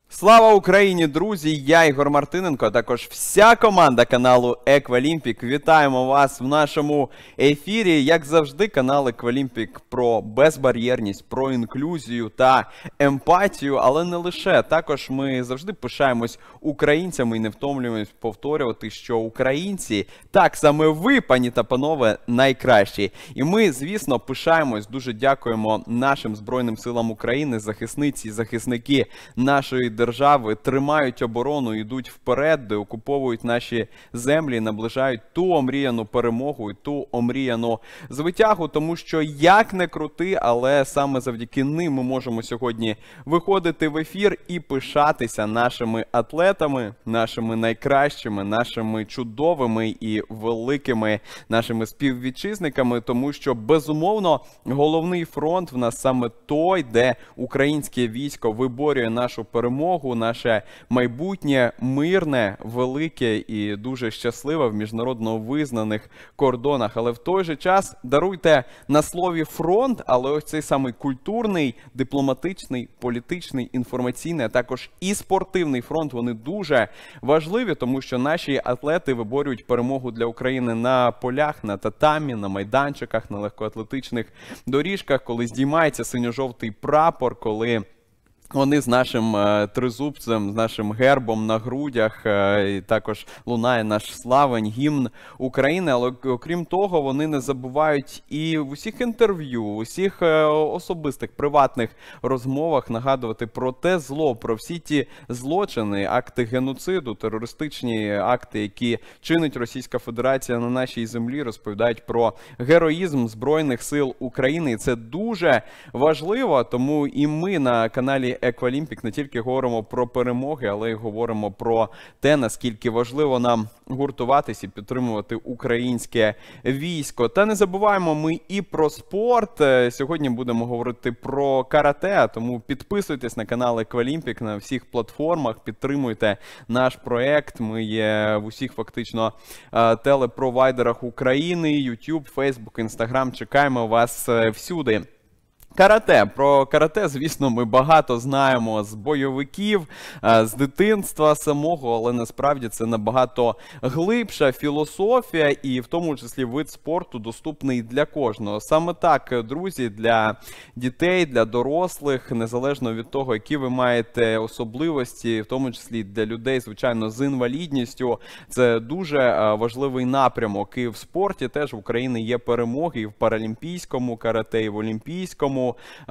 Слава Україні, друзі! Я Ігор Мартиненко, а також вся команда каналу Еквалімпік. Вітаємо вас в нашому ефірі. Як завжди, канал Еквалімпік про безбар'єрність, про інклюзію та емпатію, але не лише. Також ми завжди пишаємось українцями і не втомлюємось повторювати, що українці, так саме ви, пані та панове, найкращі. І ми, звісно, пишаємось, дуже дякуємо нашим Збройним силам України, захисниці і захисники нашої держави тримають оборону, йдуть вперед, де окуповують наші землі, наближають ту омріяну перемогу і ту омріяну звитягу, тому що як не крути, але саме завдяки ним ми можемо сьогодні виходити в ефір і пишатися нашими атлетами, нашими найкращими, нашими чудовими і великими нашими співвітчизниками, тому що, безумовно, головний фронт в нас саме той, де українське військо виборює нашу перемогу, наше майбутнє мирне, велике і дуже щасливе в міжнародно визнаних кордонах. Але в той же час, даруйте, на слові фронт, але ось цей самий культурний, дипломатичний, політичний, інформаційний, а також і спортивний фронт, вони дуже важливі, тому що наші атлети виборюють перемогу для України на полях, на татамі, на майданчиках, на легкоатлетичних доріжках, коли здіймається синьо-жовтий прапор, коли вони з нашим тризубцем, з нашим гербом на грудях, і також лунає наш славень, гімн України. Але окрім того, вони не забувають і в усіх інтерв'ю, в усіх особистих, приватних розмовах нагадувати про те зло, про всі ті злочини, акти геноциду, терористичні акти, які чинить Російська Федерація на нашій землі, розповідають про героїзм Збройних сил України. І це дуже важливо, тому і ми на каналі Еквалімпік не тільки говоримо про перемоги, але й говоримо про те, наскільки важливо нам гуртуватись і підтримувати українське військо. Та не забуваємо ми і про спорт. Сьогодні будемо говорити про карате, тому підписуйтесь на канал Еквалімпік на всіх платформах, підтримуйте наш проект. Ми є в усіх фактично телепровайдерах України, YouTube, Facebook, Instagram. Чекаємо вас всюди. Карате. Про карате, звісно, ми багато знаємо з бойовиків, з дитинства самого, але насправді це набагато глибша філософія і в тому числі вид спорту доступний для кожного. Саме так, друзі, для дітей, для дорослих, незалежно від того, які ви маєте особливості, в тому числі для людей, звичайно, з інвалідністю, це дуже важливий напрямок. І в спорті теж в Україні є перемоги і в паралімпійському карате, і в олімпійському.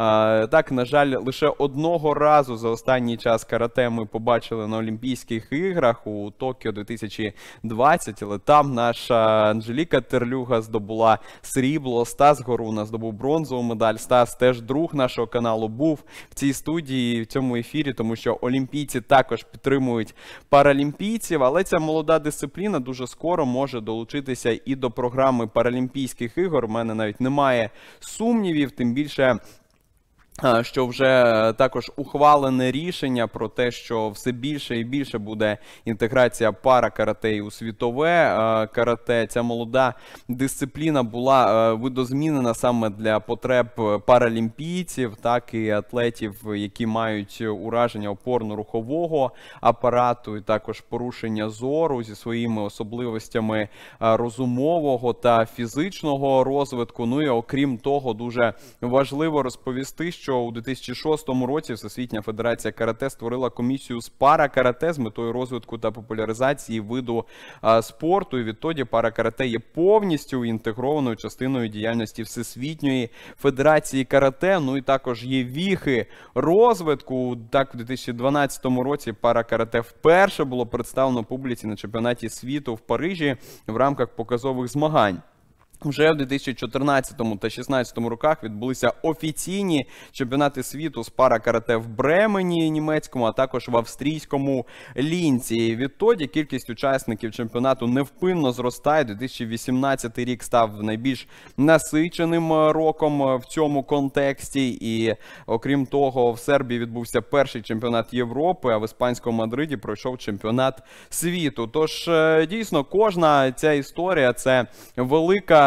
Так, на жаль, лише одного разу за останній час карате ми побачили на Олімпійських іграх у Токіо 2020, але там наша Анжеліка Терлюга здобула срібло, Стас Горуна здобув бронзову медаль. Стас теж друг нашого каналу був в цій студії, в цьому ефірі, тому що олімпійці також підтримують паралімпійців, але ця молода дисципліна дуже скоро може долучитися і до програми Паралімпійських ігор. У мене навіть немає сумнівів, тим більше що вже також ухвалене рішення про те, що все більше і більше буде інтеграція пара-карате у світове карате. Ця молода дисципліна була видозмінена саме для потреб паралімпійців, так і атлетів, які мають ураження опорно-рухового апарату, і також порушення зору зі своїми особливостями розумового та фізичного розвитку. Ну і окрім того, дуже важливо розповісти, що у 2006 році Всесвітня Федерація карате створила комісію з пара-карате з метою розвитку та популяризації виду спорту. І відтоді пара-карате є повністю інтегрованою частиною діяльності Всесвітньої Федерації карате. Ну і також є віхи розвитку. Так, у 2012 році пара-карате вперше було представлено публіці на чемпіонаті світу в Парижі в рамках показових змагань. Вже в 2014 та 2016 роках відбулися офіційні чемпіонати світу з пара-карате в Бремені німецькому, а також в австрійському Лінці. Відтоді кількість учасників чемпіонату невпинно зростає. 2018 рік став найбільш насиченим роком в цьому контексті. І окрім того, в Сербії відбувся перший чемпіонат Європи, а в іспанському Мадриді пройшов чемпіонат світу. Тож, дійсно, кожна ця історія – це велика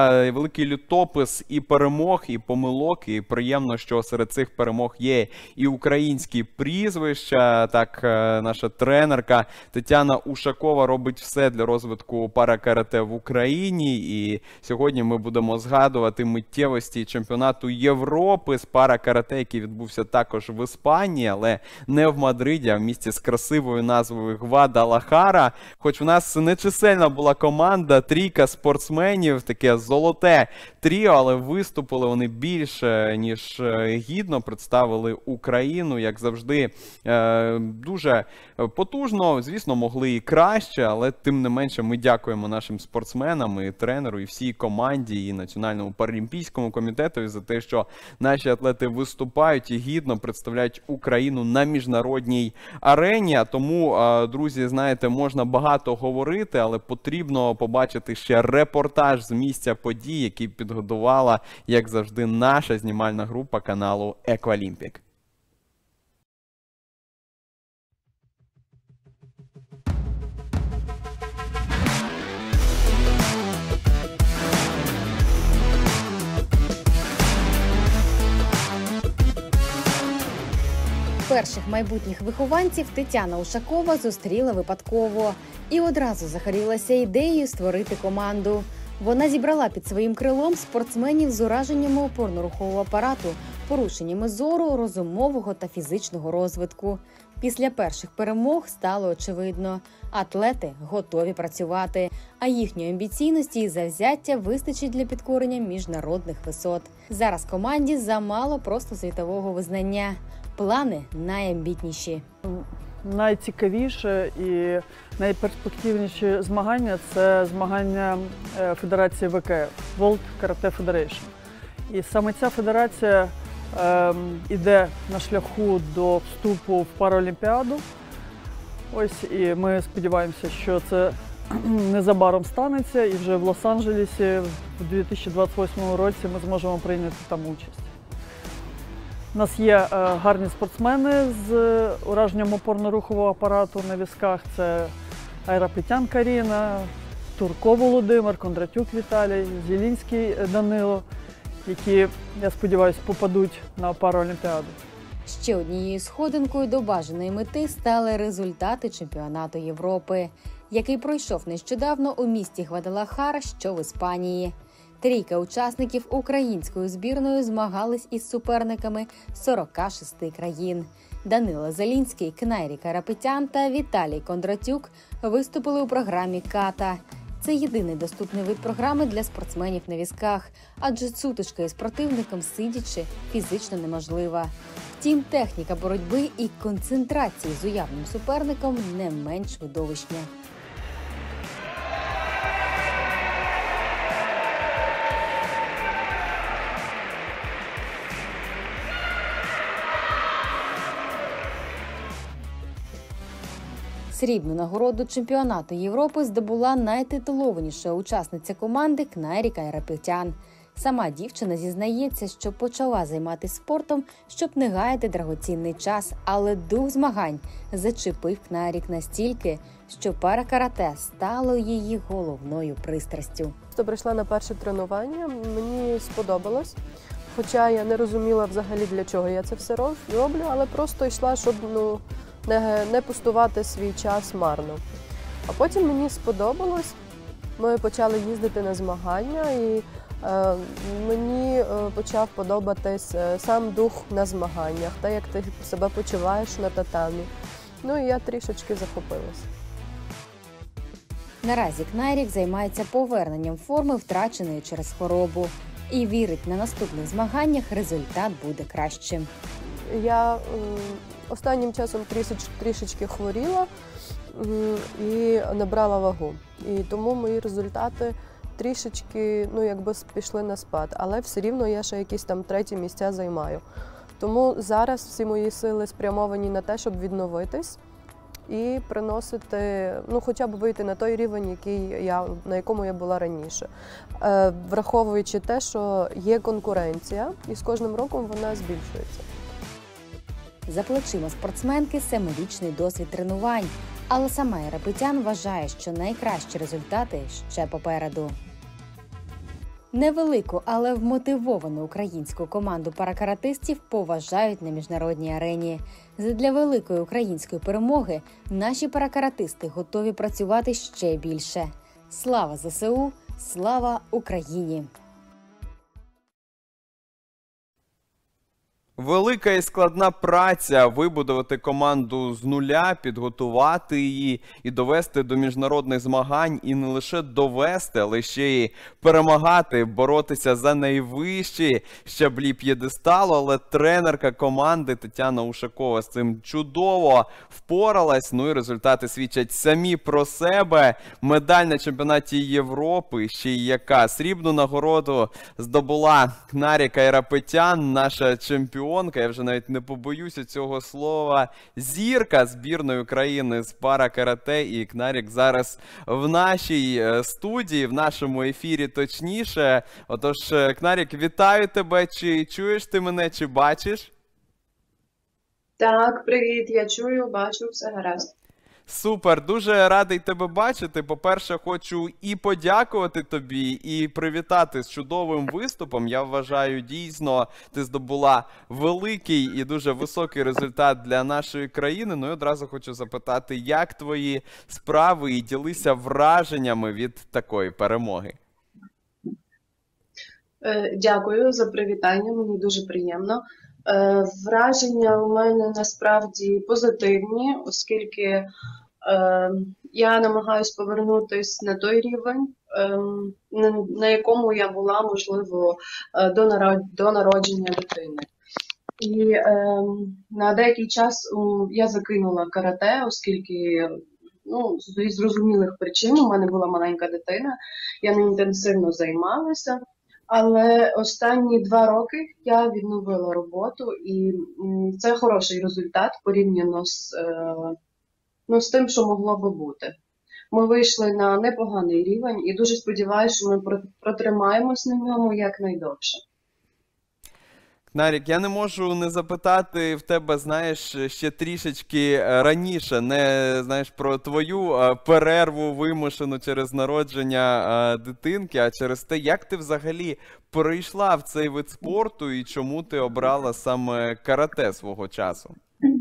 великий літопис і перемог, і помилок, і приємно, що серед цих перемог є і українські прізвища. Так, наша тренерка Тетяна Ушакова робить все для розвитку паракарате в Україні, і сьогодні ми будемо згадувати миттєвості чемпіонату Європи з паракарате, який відбувся також в Іспанії, але не в Мадриді, а в місті з красивою назвою Гвадалахара. Хоч у нас нечисельна була команда, трійка спортсменів, таке золоте тріо, але виступили вони більше, ніж гідно, представили Україну, як завжди, дуже потужно. Звісно, могли і краще, але тим не менше ми дякуємо нашим спортсменам, і тренеру, і всій команді, і Національному паралімпійському комітету за те, що наші атлети виступають і гідно представляють Україну на міжнародній арені. А тому, друзі, знаєте, можна багато говорити, але потрібно побачити ще репортаж з місця подій, який підготувала, як завжди, наша знімальна група каналу Еквалімпік. Перших майбутніх вихованців Тетяна Ушакова зустріла випадково і одразу загорілася ідеєю створити команду. Вона зібрала під своїм крилом спортсменів з ураженнями опорно-рухового апарату, порушеннями зору, розумового та фізичного розвитку. Після перших перемог стало очевидно – атлети готові працювати, а їхньої амбіційності і завзяття вистачить для підкорення міжнародних висот. Зараз команді замало просто світового визнання. Плани найамбітніші. Найцікавіше і найперспективніші змагання – це змагання Федерації ВКФ – World Karate Federation. І саме ця федерація йде на шляху до вступу в Паралімпіаду. Ось, і ми сподіваємося, що це незабаром станеться, і вже в Лос-Анджелесі в 2028 році ми зможемо прийняти там участь. У нас є гарні спортсмени з ураженням опорно-рухового апарату на візках. Це Айрапетян Каріна, Турко Володимир, Кондратюк Віталій, Зілінський Данило, які, я сподіваюся, попадуть на Паралімпіаду. Ще однією сходинкою до бажаної мети стали результати чемпіонату Європи, який пройшов нещодавно у місті Гвадалахара, що в Іспанії. Трійка учасників українською збірною змагались із суперниками 46 країн. Данило Зелінський, Кнайрік Айрапетян та Віталій Кондратюк виступили у програмі «Ката». Це єдиний доступний вид програми для спортсменів на візках, адже сутичка із противником сидячи фізично неможлива. Втім, техніка боротьби і концентрації з уявним суперником не менш видовищна. Срібну нагороду чемпіонату Європи здобула найтитулованіша учасниця команди Кнайрік Айрапетян. Сама дівчина зізнається, що почала займатися спортом, щоб не гаяти драгоцінний час, але дух змагань зачепив Кнайрік настільки, що паракарате стало її головною пристрастю. Прийшла на перше тренування, мені сподобалось, хоча я не розуміла взагалі, для чого я це все роблю, але просто йшла, щоб не пустувати свій час марно. А потім мені сподобалось, ми почали їздити на змагання, і мені почав подобатись сам дух на змаганнях, те, як ти себе почуваєш на татамі. Ну і я трішечки захопилась. Наразі Кнайрік займається поверненням форми, втраченої через хворобу. І вірить, на наступних змаганнях результат буде кращим. Я останнім часом трішечки хворіла і набрала вагу. І тому мої результати трішечки, пішли на спад. Але все рівно я ще якісь там треті місця займаю. Тому зараз всі мої сили спрямовані на те, щоб відновитись і приносити, хоча б вийти на той рівень, на якому я була раніше. Враховуючи те, що є конкуренція, і з кожним роком вона збільшується. За плечима спортсменки 7-річний досвід тренувань, але сама Айрапетян вважає, що найкращі результати ще попереду. Невелику, але вмотивовану українську команду паракаратистів поважають на міжнародній арені. Задля великої української перемоги наші паракаратисти готові працювати ще більше. Слава ЗСУ! Слава Україні! Велика і складна праця вибудувати команду з нуля, підготувати її і довести до міжнародних змагань. І не лише довести, але ще й перемагати, боротися за найвищі щаблі п'єдесталу. Але тренерка команди Тетяна Ушакова з цим чудово впоралась. Ну і результати свідчать самі про себе. Медаль на чемпіонаті Європи, ще й яка. Срібну нагороду здобула Кнарі Кайрапетян, наша чемпіонка. Я вже навіть не побоюся цього слова. Зірка збірної України з пара-карате. І Кнарік зараз в нашій студії, в нашому ефірі точніше. Отож, Кнарік, вітаю тебе. Чи чуєш ти мене, чи бачиш? Так, привіт, я чую, бачу, все гаразд. Супер, дуже радий тебе бачити. По-перше, хочу і подякувати тобі, і привітати з чудовим виступом. Я вважаю, дійсно, ти здобула великий і дуже високий результат для нашої країни. Ну і одразу хочу запитати, як твої справи, і ділися враженнями від такої перемоги. Дякую за привітання, мені дуже приємно. Враження у мене насправді позитивні, оскільки я намагаюсь повернутися на той рівень, на якому я була, можливо, до народження дитини. І на деякий час я закинула карате, оскільки з зрозумілих причин у мене була маленька дитина, я не інтенсивно займалася. Але останні 2 роки я відновила роботу, і це хороший результат порівняно з тим, що могло би бути. Ми вийшли на непоганий рівень і дуже сподіваюся, що ми протримаємось на ньому якнайдовше. Кнарік, я не можу не запитати в тебе, знаєш, ще трішечки раніше, не, знаєш, про твою перерву вимушену через народження дитинки, а через те, як ти взагалі перейшла в цей вид спорту і чому ти обрала саме карате свого часу?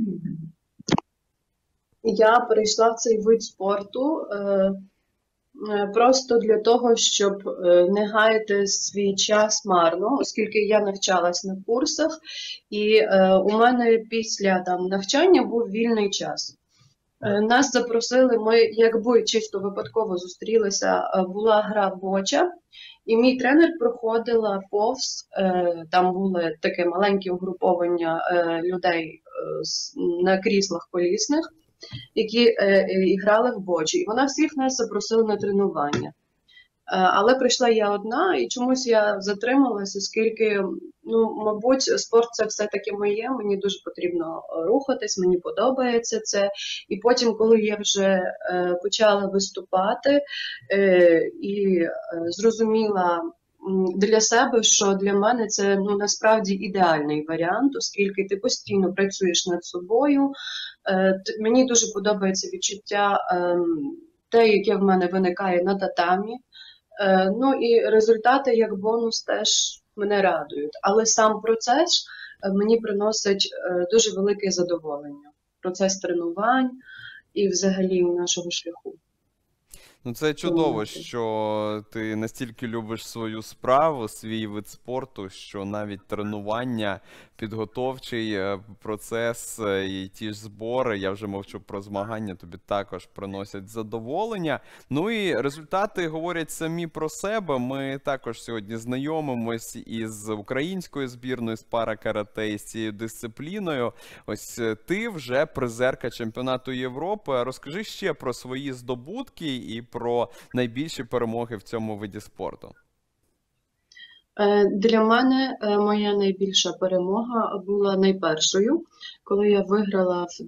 Я перейшла в цей вид спорту просто для того, щоб не гаяти свій час марно, оскільки я навчалась на курсах, і у мене після навчання був вільний час. Нас запросили, ми якби чисто випадково зустрілися, була гра боча, і мій тренер проходила повз, там були таке маленьке угруповання людей на кріслах колісних, які грали в бочі. І вона всіх нас запросила на тренування. Але прийшла я одна, і чомусь я затрималася, оскільки, мабуть, спорт – це все-таки моє, мені дуже потрібно рухатись, мені подобається це. І потім, коли я вже почала виступати і зрозуміла для себе, що для мене це насправді ідеальний варіант, оскільки ти постійно працюєш над собою. Мені дуже подобається відчуття те, яке в мене виникає на татамі. І результати як бонус теж мене радують. Але сам процес мені приносить дуже велике задоволення. Процес тренувань і взагалі нашого шляху. Це чудово, що ти настільки любиш свою справу, свій вид спорту, що навіть тренування, підготовчий процес і ті ж збори, я вже мовчу про змагання, тобі також приносять задоволення. Ну і результати говорять самі про себе. Ми також сьогодні знайомимось із українською збірною з пара-карате, і з цією дисципліною. Ось ти вже призерка чемпіонату Європи. Розкажи ще про свої здобутки і про найбільші перемоги в цьому виді спорту. Для мене моя найбільша перемога була найпершою, коли я виграла в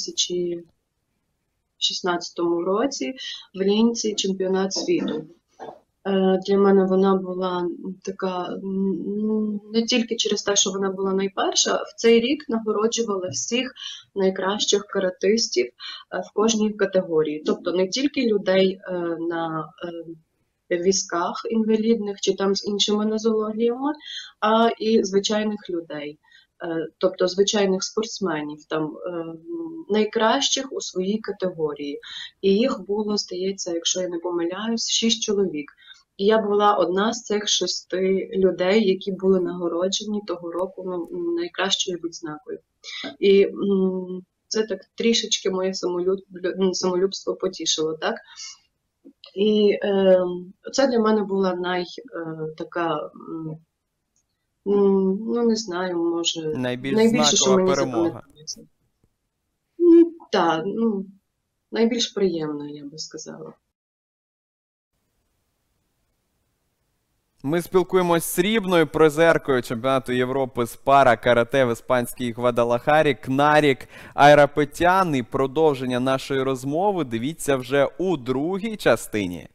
2016 році в Лінці чемпіонат світу. Для мене вона була така, не тільки через те, що вона була найперша, в цей рік нагороджували всіх найкращих каратистів в кожній категорії. Тобто не тільки людей візках інвалідних чи там з іншими нозологіями, а і звичайних людей. Тобто звичайних спортсменів, там найкращих у своїй категорії. І їх було, здається, якщо я не помиляюсь, 6 чоловік. І я була одна з цих 6 людей, які були нагороджені того року найкращою відзнакою. І це так трішечки моє самолюбство потішило, так? І це для мене була така, ну не знаю, може, Найбільш що знакова мені перемога. запам'ятається. Так, найбільш приємно, я би сказала. Ми спілкуємось з срібною призеркою чемпіонату Європи з пара-карате в іспанській Гвадалахарі Кнарік Айрапетян. І продовження нашої розмови дивіться вже у другій частині.